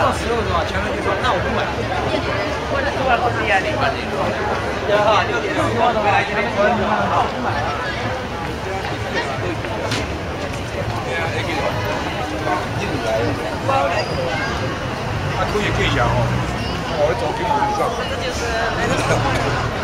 到时候是吧？前面就说那我不买。我这多少公里啊？你6点回来就好。啊，可以可以养哦，我走进路上。这就是那个。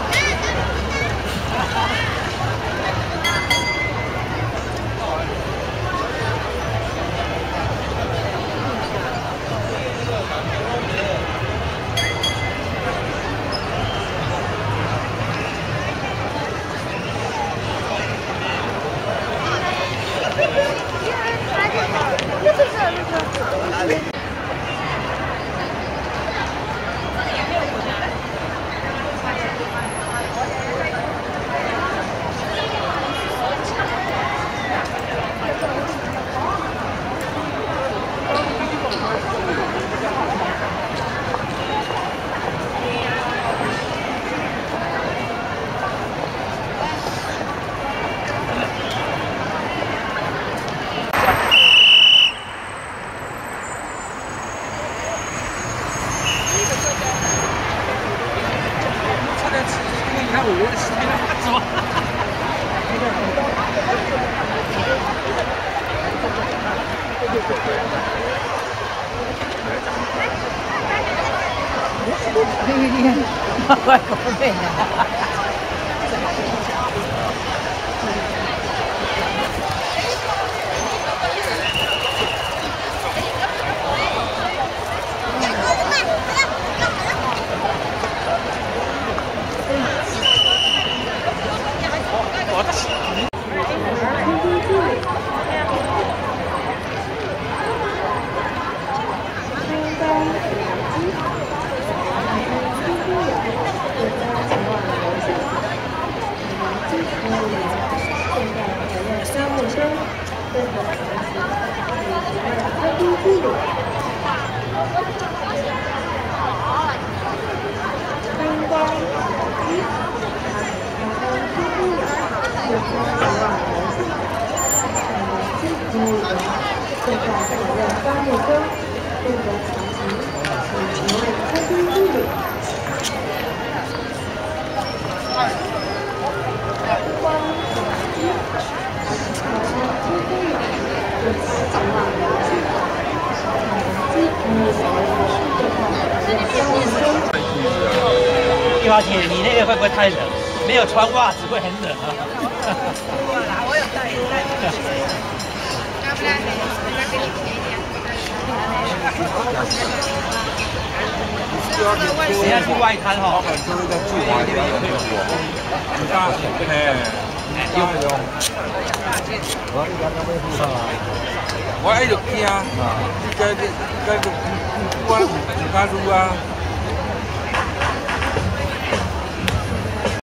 外国人呀！1号铁，你那个会不会太冷？没有穿袜子会很冷啊。 我有带。要不然再给你便宜点。 等下去外滩哈。 我喺度驚，繼續關唔加租啊！